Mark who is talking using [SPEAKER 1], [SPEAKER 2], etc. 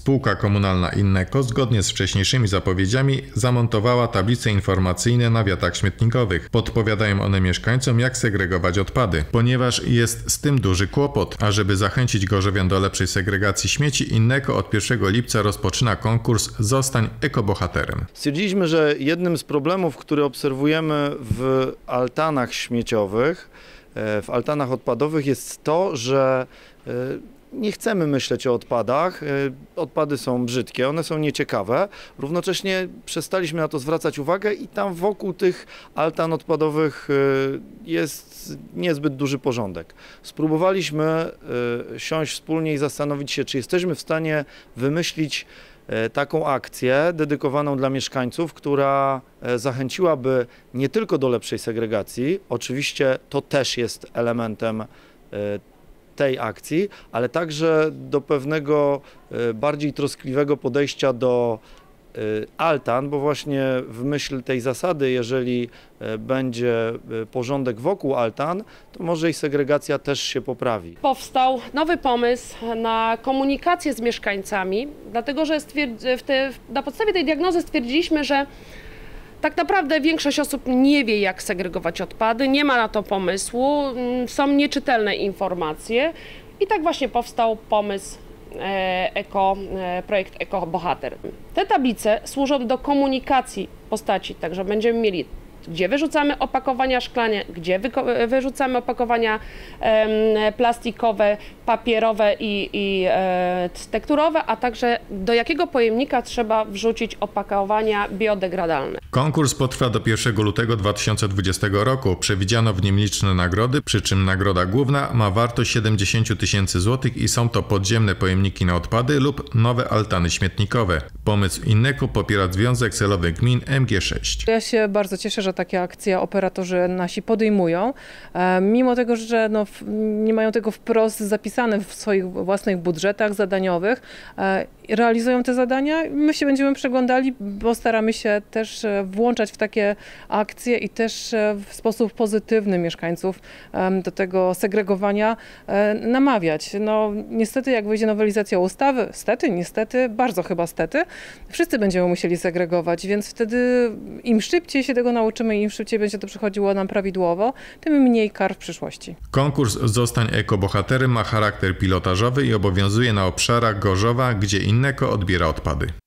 [SPEAKER 1] Spółka komunalna Inneco zgodnie z wcześniejszymi zapowiedziami zamontowała tablice informacyjne na wiatach śmietnikowych. Podpowiadają one mieszkańcom, jak segregować odpady, ponieważ jest z tym duży kłopot. A żeby zachęcić gorzowian do lepszej segregacji śmieci, Inneco od 1 lipca rozpoczyna konkurs Zostań ekobohaterem.
[SPEAKER 2] Stwierdziliśmy, że jednym z problemów, które obserwujemy w altanach śmieciowych, w altanach odpadowych jest to, że nie chcemy myśleć o odpadach. Odpady są brzydkie, one są nieciekawe. Równocześnie przestaliśmy na to zwracać uwagę i tam wokół tych altan odpadowych jest niezbyt duży porządek. Spróbowaliśmy siąść wspólnie i zastanowić się, czy jesteśmy w stanie wymyślić taką akcję dedykowaną dla mieszkańców, która zachęciłaby nie tylko do lepszej segregacji, oczywiście to też jest elementem tej akcji, ale także do pewnego bardziej troskliwego podejścia do altan, bo właśnie w myśl tej zasady, jeżeli będzie porządek wokół altan, to może i segregacja też się poprawi.
[SPEAKER 3] Powstał nowy pomysł na komunikację z mieszkańcami, dlatego że na podstawie tej diagnozy stwierdziliśmy, że tak naprawdę większość osób nie wie, jak segregować odpady, nie ma na to pomysłu, są nieczytelne informacje i tak właśnie powstał pomysł projekt Ekobohater. Te tablice służą do komunikacji postaci, także będziemy mieli, gdzie wyrzucamy opakowania szklane, gdzie wyrzucamy opakowania plastikowe, papierowe i tekturowe, a także do jakiego pojemnika trzeba wrzucić opakowania biodegradalne.
[SPEAKER 1] Konkurs potrwa do 1 lutego 2020 roku. Przewidziano w nim liczne nagrody, przy czym nagroda główna ma wartość 70 000 złotych i są to podziemne pojemniki na odpady lub nowe altany śmietnikowe. Pomysł Inneco popiera Związek Celowych Gmin MG6.
[SPEAKER 4] Ja się bardzo cieszę, że takie akcje operatorzy nasi podejmują, mimo tego, że nie mają tego wprost zapisane w swoich własnych budżetach zadaniowych, realizują te zadania. My się będziemy przeglądali, bo staramy się też włączać w takie akcje i też w sposób pozytywny mieszkańców do tego segregowania namawiać. Niestety, jak wyjdzie nowelizacja ustawy, niestety, bardzo chyba stety, wszyscy będziemy musieli segregować, więc wtedy im szybciej się tego nauczymy i im szybciej będzie to przychodziło nam prawidłowo, tym mniej kar w przyszłości.
[SPEAKER 1] Konkurs Zostań ekobohaterem ma charakter pilotażowy i obowiązuje na obszarach Gorzowa, gdzie Inneco odbiera odpady.